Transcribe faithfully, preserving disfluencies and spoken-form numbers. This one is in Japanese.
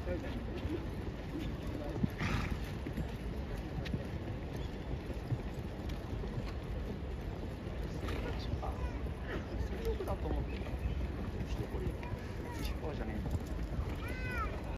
だと思ってた。一これ、一こじゃねえんだ。